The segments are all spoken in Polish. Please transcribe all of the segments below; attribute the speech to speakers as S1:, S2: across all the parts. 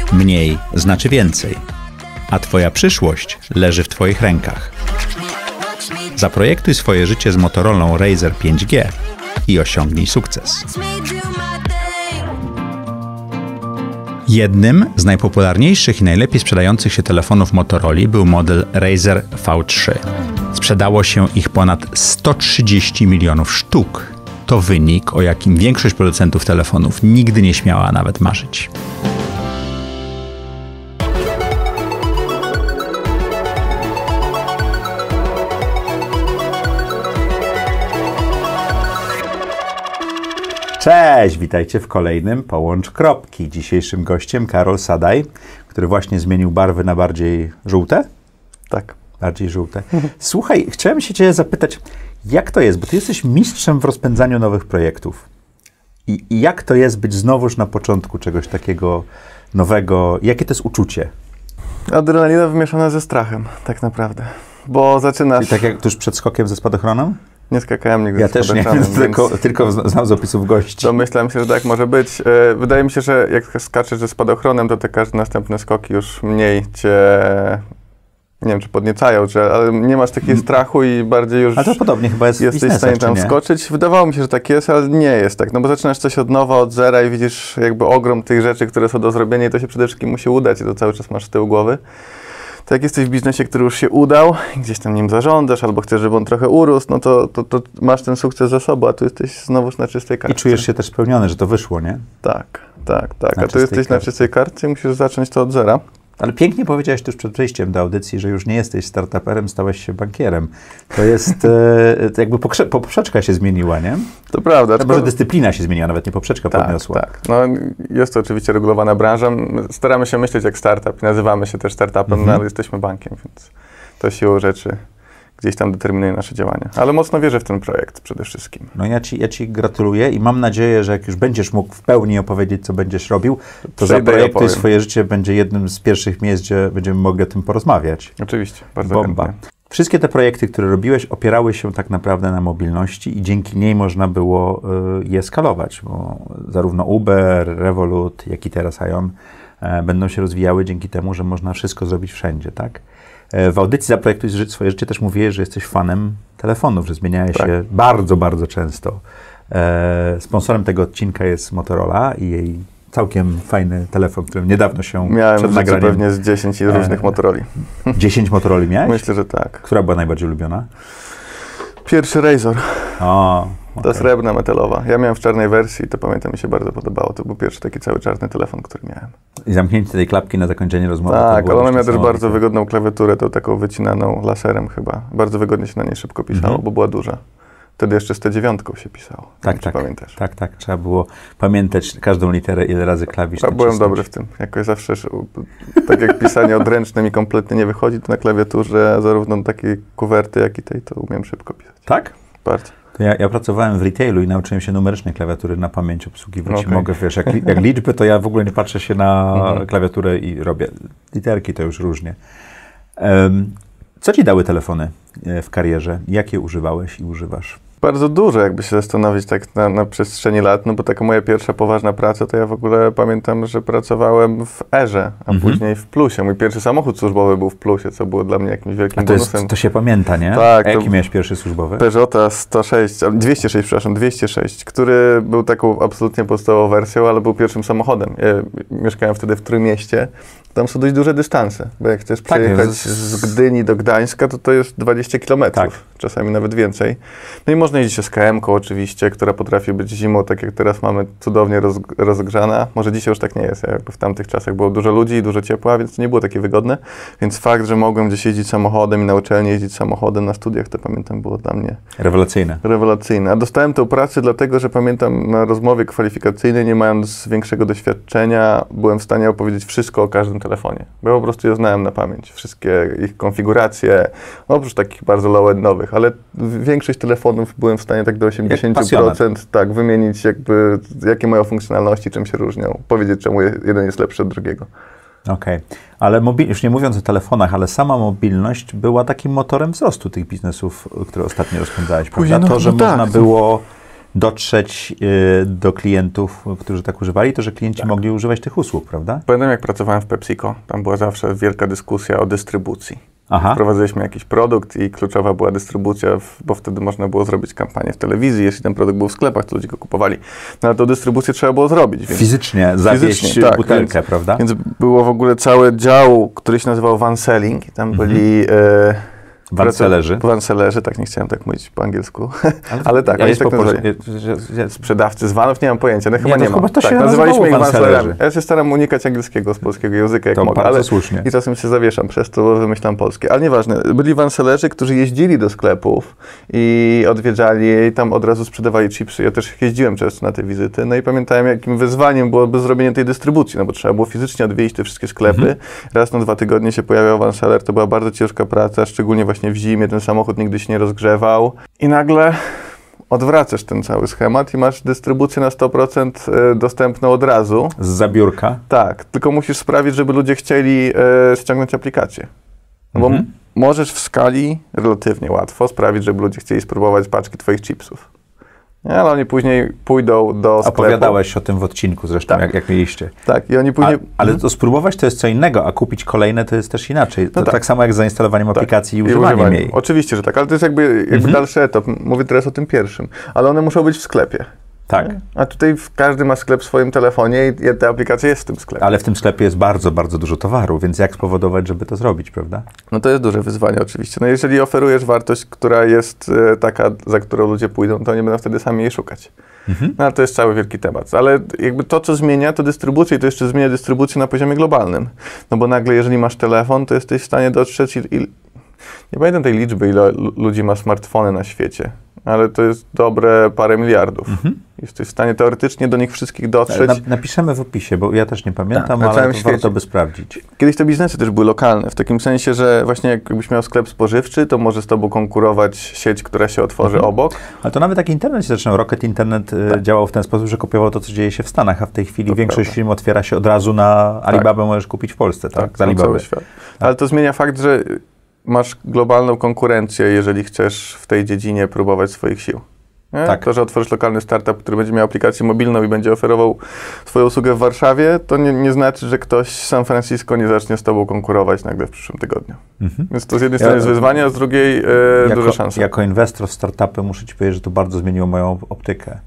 S1: Mniej znaczy więcej, a Twoja przyszłość leży w Twoich rękach. Zaprojektuj swoje życie z Motorola Razr 5G i osiągnij sukces. Jednym z najpopularniejszych i najlepiej sprzedających się telefonów Motorola był model Razr V3. Sprzedało się ich ponad 130 milionów sztuk. To wynik, o jakim większość producentów telefonów nigdy nie śmiała nawet marzyć. Cześć, witajcie w kolejnym Połącz Kropki. Dzisiejszym gościem Karol Sadaj, który właśnie zmienił barwy na bardziej żółte?
S2: Tak.
S1: Bardziej żółte. Słuchaj, chciałem się Cię zapytać, jak to jest, bo Ty jesteś mistrzem w rozpędzaniu nowych projektów. I jak to jest być znowuż na początku czegoś takiego nowego? Jakie to jest uczucie?
S2: Adrenalina wymieszana ze strachem, tak naprawdę. Bo zaczynasz...
S1: I tak jak tuż przed skokiem ze spadochronem?
S2: Nie skakałem nigdy
S1: ja też nie, tylko znam z opisów gości.
S2: Domyślam się, że tak może być. Wydaje mi się, że jak skaczesz ze spadochronem, to te każde następne skoki już mniej cię, nie wiem czy podniecają, ale nie masz takiego strachu i bardziej już...
S1: Ale to podobnie chyba jest w
S2: jesteś w stanie tam skoczyć. Wydawało mi się, że tak jest, ale nie jest tak. No bo zaczynasz coś od nowa, od zera i widzisz jakby ogrom tych rzeczy, które są do zrobienia i to się przede wszystkim musi udać i to cały czas masz z tyłu głowy. Tak jak jesteś w biznesie, który już się udał, gdzieś tam nim zarządzasz, albo chcesz, żeby on trochę urósł, no to masz ten sukces za sobą, a tu jesteś znowuż na czystej kartce.
S1: I czujesz się też spełniony, że to wyszło, nie?
S2: Tak. A tu jesteś na czystej kartce i musisz zacząć to od zera.
S1: Ale pięknie powiedziałeś tuż przed przejściem do audycji, że już nie jesteś startuperem, stałeś się bankierem. To jest, jakby poprzeczka się zmieniła, nie?
S2: To prawda.
S1: Może dyscyplina się zmieniła, nawet nie poprzeczka podniosła.
S2: Tak. No jest to oczywiście regulowana branża. Staramy się myśleć jak startup. Nazywamy się też startupem, no, ale jesteśmy bankiem, więc to siłą rzeczy gdzieś tam determinuje nasze działania. Ale mocno wierzę w ten projekt przede wszystkim.
S1: No ja ci gratuluję i mam nadzieję, że jak już będziesz mógł w pełni opowiedzieć, co będziesz robił, to Zaprojektuj swoje życie będzie jednym z pierwszych miejsc, gdzie będziemy mogli o tym porozmawiać.
S2: Oczywiście, bardzo
S1: Bomba.
S2: chętnie.
S1: Wszystkie te projekty, które robiłeś, opierały się tak naprawdę na mobilności i dzięki niej można było je skalować, bo zarówno Uber, Revolut, jak i teraz Ion będą się rozwijały dzięki temu, że można wszystko zrobić wszędzie, tak? W audycji Zaprojektuj swoje życie też mówiłeś, że jesteś fanem telefonów, że zmieniałeś się bardzo, bardzo często. Sponsorem tego odcinka jest Motorola i jej całkiem fajny telefon, którym niedawno się
S2: przed nagraniem... pewnie z 10 różnych Motoroli.
S1: 10 Motoroli miałeś?
S2: Myślę, że tak.
S1: Która była najbardziej ulubiona?
S2: Pierwszy Razr.
S1: Okay.
S2: Ta srebrna, metalowa. Ja miałem w czarnej wersji i to pamiętam, mi się bardzo podobało. To był pierwszy taki cały czarny telefon, który miałem.
S1: I zamknięcie tej klapki na zakończenie rozmowy.
S2: Tak, ale ona miała też bardzo wygodną klawiaturę, tą taką wycinaną laserem chyba. Bardzo wygodnie się na niej szybko pisało, bo była duża. Wtedy jeszcze z T9 się pisało.
S1: Tak.
S2: Pamiętasz?
S1: Tak. Trzeba było pamiętać każdą literę, ile razy klawisz.
S2: Ja byłem dobry w tym. Jakoś zawsze, tak jak pisanie odręczne mi kompletnie nie wychodzi, to na klawiaturze zarówno takiej kuwerty, jak i tej, to umiem szybko pisać.
S1: Tak?
S2: Bardzo.
S1: To ja pracowałem w retailu i nauczyłem się numerycznej klawiatury na pamięć obsługiwać. Mogę, wiesz, jak liczby, to ja w ogóle nie patrzę się na klawiaturę i robię. Literki to już różnie. Co ci dały telefony w karierze? Jakie używałeś i używasz?
S2: Bardzo dużo, jakby się zastanowić tak na przestrzeni lat, no bo taka moja pierwsza poważna praca, to ja w ogóle pamiętam, że pracowałem w Erze, a później w Plusie. Mój pierwszy samochód służbowy był w Plusie, co było dla mnie jakimś wielkim bonusem.
S1: To się pamięta, nie?
S2: Tak.
S1: A jaki miałeś pierwszy służbowy?
S2: Peugeota 206, który był taką absolutnie podstawową wersją, ale był pierwszym samochodem. Ja mieszkałem wtedy w Trójmieście. Tam są dość duże dystanse, bo jak chcesz przejechać z Gdyni do Gdańska, to jest 20 km, czasami nawet więcej. No i można jeździć SKM-ką oczywiście, która potrafi być zimą, tak jak teraz mamy, cudownie rozgrzana. Może dzisiaj już tak nie jest, jakby w tamtych czasach było dużo ludzi i dużo ciepła, więc to nie było takie wygodne. Więc fakt, że mogłem gdzieś jeździć samochodem i na uczelni jeździć samochodem na studiach, to pamiętam, było dla mnie rewelacyjne. A dostałem tę pracę dlatego, że pamiętam na rozmowie kwalifikacyjnej, nie mając większego doświadczenia, byłem w stanie opowiedzieć wszystko o każdym telefonie, bo ja po prostu je znałem na pamięć, wszystkie ich konfiguracje, oprócz takich bardzo low-endowych, ale większość telefonów byłem w stanie tak do 80% wymienić jakby, jakie mają funkcjonalności, czym się różnią, powiedzieć, czemu jeden jest lepszy od drugiego.
S1: Okej. Ale już nie mówiąc o telefonach, ale sama mobilność była takim motorem wzrostu tych biznesów, które ostatnio rozpędzałeś, prawda? To, że można było dotrzeć do klientów, którzy tak używali, to że klienci mogli używać tych usług, prawda?
S2: Pamiętam, jak pracowałem w PepsiCo, tam była zawsze wielka dyskusja o dystrybucji.
S1: Aha.
S2: Wprowadziliśmy jakiś produkt i kluczowa była dystrybucja, bo wtedy można było zrobić kampanię w telewizji, jeśli ten produkt był w sklepach, to ludzie go kupowali. No ale tą dystrybucję trzeba było zrobić. Więc
S1: Fizycznie zawieźć butelkę, prawda?
S2: Więc było w ogóle cały dział, który się nazywał van selling i tam byli... Vansellerzy, tak, nie chciałem tak mówić po angielsku, ale tak, oni tak nazywali. Sprzedawcy z vanów, nie mam pojęcia, no chyba nie ma.
S1: To
S2: tak,
S1: się
S2: nazywaliśmy ich vansellerami. Ja się staram unikać angielskiego z polskiego języka, jak mogę, ale
S1: słusznie.
S2: I czasem się zawieszam przez to, bo wymyślam polskie. Ale nieważne, byli vansellerzy, którzy jeździli do sklepów i odwiedzali i tam od razu sprzedawali chipsy. Ja też jeździłem często na te wizyty, no i pamiętałem, jakim wyzwaniem byłoby zrobienie tej dystrybucji, no bo trzeba było fizycznie odwiedzić te wszystkie sklepy. Raz na 2 tygodnie się pojawiał vanseller, to była bardzo ciężka praca, szczególnie właśnie w zimie, ten samochód nigdy się nie rozgrzewał i nagle odwracasz ten cały schemat i masz dystrybucję na 100% dostępną od razu.
S1: Z zabiórka?
S2: Tak, tylko musisz sprawić, żeby ludzie chcieli ściągnąć aplikację. No bo możesz w skali relatywnie łatwo sprawić, żeby ludzie chcieli spróbować paczki twoich chipsów. Nie, ale oni później pójdą do sklepu.
S1: Opowiadałeś o tym w odcinku zresztą,
S2: tak.
S1: jak mieliście.
S2: Tak, i oni później...
S1: Ale to spróbować to jest co innego, a kupić kolejne to jest też inaczej. To tak samo jak z zainstalowaniem aplikacji i używaniem jej.
S2: Oczywiście, że tak, ale to jest jakby dalszy etap. Mówię teraz o tym pierwszym. Ale one muszą być w sklepie.
S1: Tak.
S2: A tutaj każdy ma sklep w swoim telefonie i ta aplikacja jest w tym sklepie.
S1: Ale w tym sklepie jest bardzo, bardzo dużo towaru, więc jak spowodować, żeby to zrobić, prawda?
S2: No to jest duże wyzwanie oczywiście. No jeżeli oferujesz wartość, która jest taka, za którą ludzie pójdą, to nie będą wtedy sami jej szukać. No ale to jest cały wielki temat. Ale jakby to, co zmienia, to dystrybucję i to jeszcze zmienia dystrybucję na poziomie globalnym. No bo nagle, jeżeli masz telefon, to jesteś w stanie dotrzeć nie pamiętam tej liczby, ile ludzi ma smartfony na świecie, ale to jest dobre parę miliardów. Jesteś w stanie teoretycznie do nich wszystkich dotrzeć.
S1: Napiszemy w opisie, bo ja też nie pamiętam, ale to warto by sprawdzić.
S2: Kiedyś te biznesy też były lokalne, w takim sensie, że właśnie jakbyś miał sklep spożywczy, to może z tobą konkurować sieć, która się otworzy obok.
S1: Ale to nawet jak internet się zaczął. Rocket Internet działał w ten sposób, że kopiował to, co dzieje się w Stanach, a w tej chwili większość firm otwiera się od razu na Alibabę, możesz kupić w Polsce, tak? Z Alibaby.
S2: Cały świat. Ale to zmienia fakt, że masz globalną konkurencję, jeżeli chcesz w tej dziedzinie próbować swoich sił. Tak. To, że otworzysz lokalny startup, który będzie miał aplikację mobilną i będzie oferował swoją usługę w Warszawie, to nie znaczy, że ktoś z San Francisco nie zacznie z tobą konkurować nagle w przyszłym tygodniu. Więc to z jednej strony jest wyzwanie, a z drugiej duża szansa.
S1: Jako inwestor w startupy muszę ci powiedzieć, że to bardzo zmieniło moją optykę.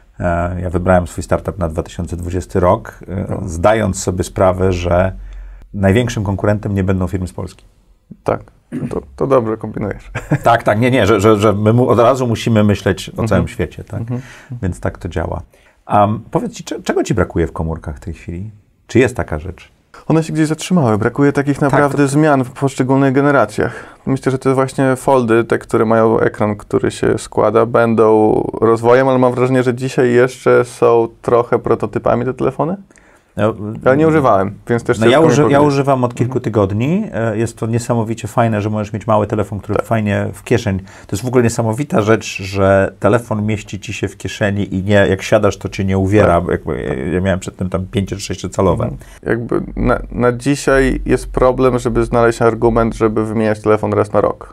S1: Ja wybrałem swój startup na 2020 rok, zdając sobie sprawę, że największym konkurentem nie będą firmy z Polski.
S2: Tak. To dobrze kombinujesz.
S1: Tak, nie, że my od razu musimy myśleć o całym świecie, tak? Więc tak to działa. Powiedz ci, czego ci brakuje w komórkach w tej chwili? Czy jest taka rzecz?
S2: One się gdzieś zatrzymały. Brakuje takich naprawdę zmian w poszczególnych generacjach. Myślę, że te właśnie foldy, te, które mają ekran, który się składa, będą rozwojem, ale mam wrażenie, że dzisiaj jeszcze są trochę prototypami te telefony. Ja nie używałem, więc też
S1: ja używam od kilku tygodni. Jest to niesamowicie fajne, że możesz mieć mały telefon, który fajnie w kieszeń. To jest w ogóle niesamowita rzecz, że telefon mieści ci się w kieszeni i nie, jak siadasz, to cię nie uwiera. Ja miałem przedtem tam 5 czy 6-calowe.
S2: Jakby na dzisiaj jest problem, żeby znaleźć argument, żeby wymieniać telefon raz na rok.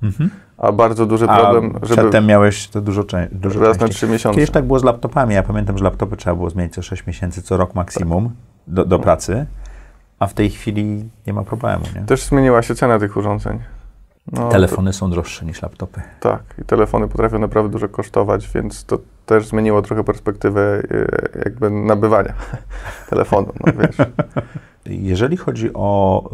S2: A bardzo duży problem, żeby...
S1: Przedtem miałeś to dużo
S2: raz na 3 miesiące.
S1: Kiedyś tak było z laptopami. Ja pamiętam, że laptopy trzeba było zmienić co 6 miesięcy, co rok maksimum do pracy, a w tej chwili nie ma problemu. Nie?
S2: Też zmieniła się cena tych urządzeń.
S1: Telefony są droższe niż laptopy.
S2: Tak, i telefony potrafią naprawdę dużo kosztować, więc to też zmieniło trochę perspektywę jakby nabywania telefonu, no wiesz.
S1: Jeżeli chodzi o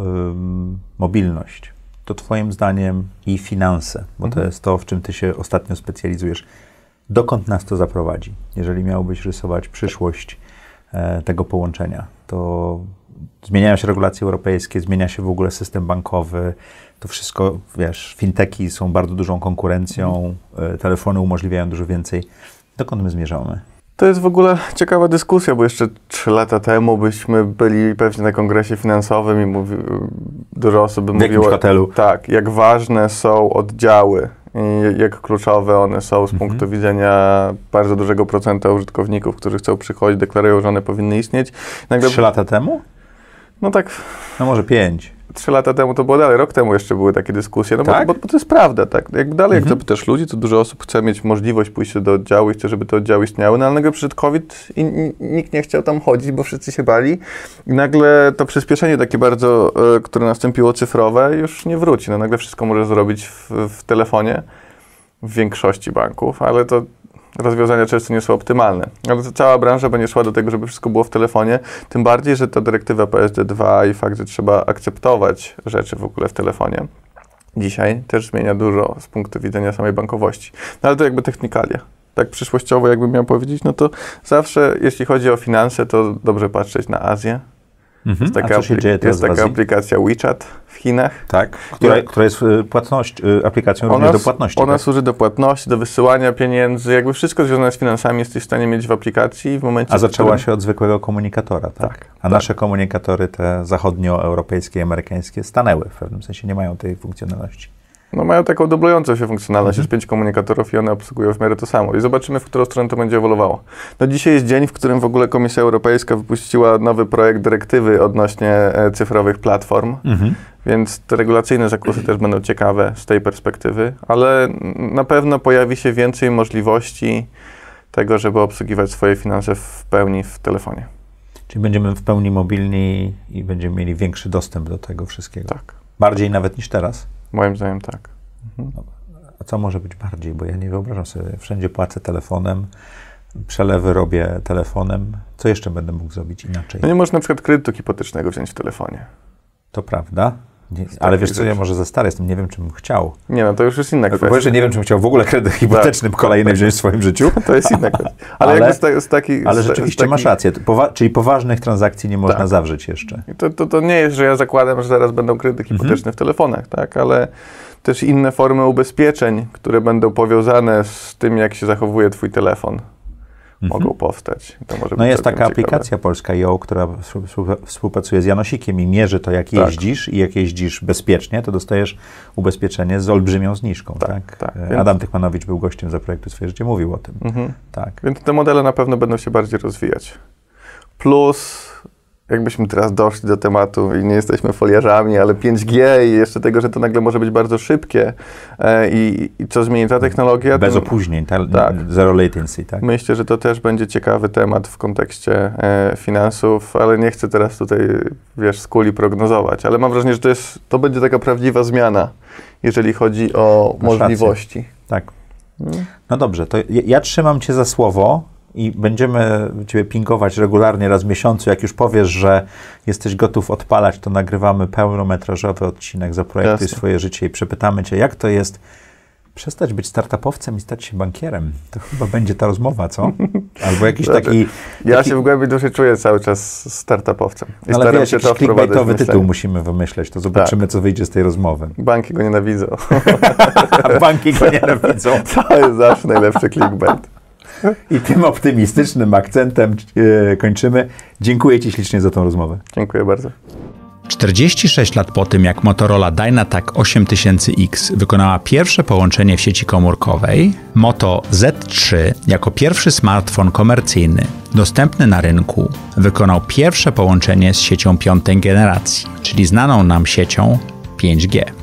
S1: mobilność, to twoim zdaniem i finanse, bo to jest to, w czym ty się ostatnio specjalizujesz. Dokąd nas to zaprowadzi? Jeżeli miałbyś rysować przyszłość tego połączenia, to zmieniają się regulacje europejskie, zmienia się w ogóle system bankowy, to wszystko, wiesz, fintechy są bardzo dużą konkurencją, telefony umożliwiają dużo więcej. Dokąd my zmierzamy?
S2: To jest w ogóle ciekawa dyskusja, bo jeszcze 3 lata temu byśmy byli pewnie na kongresie finansowym i dużo osób by mówiło, tak, jak ważne są oddziały i jak kluczowe one są z punktu widzenia bardzo dużego procenta użytkowników, którzy chcą przychodzić, deklarują, że one powinny istnieć.
S1: Nagle... 3 lata temu?
S2: No tak.
S1: No może 5.
S2: 3 lata temu to było dalej, rok temu jeszcze były takie dyskusje, no
S1: tak?
S2: bo to jest prawda, tak. Jakby dalej, jak zapytasz ludzi, to dużo osób chce mieć możliwość pójścia do oddziału i chce, żeby te oddziały istniały, no ale nagle przyszedł COVID i nikt nie chciał tam chodzić, bo wszyscy się bali i nagle to przyspieszenie takie bardzo, które nastąpiło cyfrowe, już nie wróci. No nagle wszystko może zrobić w telefonie, w większości banków, ale to rozwiązania często nie są optymalne. Ale to cała branża będzie szła do tego, żeby wszystko było w telefonie, tym bardziej, że ta dyrektywa PSD2 i fakt, że trzeba akceptować rzeczy w ogóle w telefonie, dzisiaj też zmienia dużo z punktu widzenia samej bankowości. No ale to jakby technikalia. Tak przyszłościowo jakbym miał powiedzieć, no to zawsze, jeśli chodzi o finanse, to dobrze patrzeć na Azję. Jest taka aplikacja WeChat w Chinach.
S1: Tak, która jest aplikacją również do płatności.
S2: Ona
S1: tak?
S2: służy do płatności, do wysyłania pieniędzy, jakby wszystko związane z finansami jesteś w stanie mieć w aplikacji w momencie...
S1: A zaczęła się od zwykłego komunikatora, tak? A nasze komunikatory, te zachodnioeuropejskie i amerykańskie, stanęły w pewnym sensie, nie mają tej funkcjonalności.
S2: No mają taką dublującą się funkcjonalność, jest 5 komunikatorów i one obsługują w miarę to samo. I zobaczymy, w którą stronę to będzie ewoluowało. No dzisiaj jest dzień, w którym w ogóle Komisja Europejska wypuściła nowy projekt dyrektywy odnośnie cyfrowych platform, więc te regulacyjne zakusy też będą ciekawe z tej perspektywy, ale na pewno pojawi się więcej możliwości tego, żeby obsługiwać swoje finanse w pełni w telefonie.
S1: Czyli będziemy w pełni mobilni i będziemy mieli większy dostęp do tego wszystkiego.
S2: Tak.
S1: Bardziej nawet niż teraz?
S2: Moim zdaniem tak.
S1: A co może być bardziej? Bo ja nie wyobrażam sobie, wszędzie płacę telefonem, przelewy robię telefonem. Co jeszcze będę mógł zrobić inaczej?
S2: No nie można na przykład kredytu hipotecznego wziąć w telefonie.
S1: To prawda. Nie, ale wiesz co, ja może za stary jestem, nie wiem, czy bym chciał.
S2: Nie, no to już jest inna kwestia.
S1: Powiesz, że nie wiem, czy bym chciał w ogóle kredyt hipoteczny kolejny wziąć w swoim życiu.
S2: To jest inna kwestia.
S1: Ale rzeczywiście masz rację, czyli poważnych transakcji nie można zawrzeć jeszcze.
S2: To nie jest, że ja zakładam, że zaraz będą kredyty hipoteczne w telefonach, tak, ale też inne formy ubezpieczeń, które będą powiązane z tym, jak się zachowuje twój telefon, mogą powstać. To może być
S1: jest taka aplikacja polska IO, która współpracuje z Janosikiem i mierzy to, jak jeździsz i jak jeździsz bezpiecznie, to dostajesz ubezpieczenie z olbrzymią zniżką. Tak. Adam Tychmanowicz był gościem Zaprojektuj swoje życie, mówił o tym. Tak.
S2: Więc te modele na pewno będą się bardziej rozwijać. Plus, jakbyśmy teraz doszli do tematu i nie jesteśmy foliarzami, ale 5G i jeszcze tego, że to nagle może być bardzo szybkie i co zmieni ta technologia.
S1: Bez opóźnień, zero latency. Tak?
S2: Myślę, że to też będzie ciekawy temat w kontekście finansów, ale nie chcę teraz tutaj, z kuli prognozować, ale mam wrażenie, że to będzie taka prawdziwa zmiana, jeżeli chodzi o możliwości.
S1: Rację. Tak. No dobrze, to ja trzymam cię za słowo. I będziemy ciebie pingować regularnie raz w miesiącu. Jak już powiesz, że jesteś gotów odpalać, to nagrywamy pełnometrażowy odcinek Zaprojektuj swoje życie i przepytamy cię, jak to jest przestać być startupowcem i stać się bankierem. To chyba będzie ta rozmowa, co? Albo jakiś taki...
S2: Ja się w głębi duszy czuję cały czas startupowcem. I
S1: ale wiesz, jakiś clickbaitowy tytuł musimy wymyśleć, to zobaczymy, co wyjdzie z tej rozmowy.
S2: Banki go nienawidzą.
S1: A banki go nienawidzą.
S2: To jest zawsze najlepszy clickbait.
S1: I tym optymistycznym akcentem kończymy. Dziękuję ci ślicznie za tą rozmowę.
S2: Dziękuję bardzo.
S3: 46 lat po tym, jak Motorola Dynatac 8000X wykonała pierwsze połączenie w sieci komórkowej, Moto Z3 jako pierwszy smartfon komercyjny dostępny na rynku wykonał pierwsze połączenie z siecią 5. generacji, czyli znaną nam siecią 5G.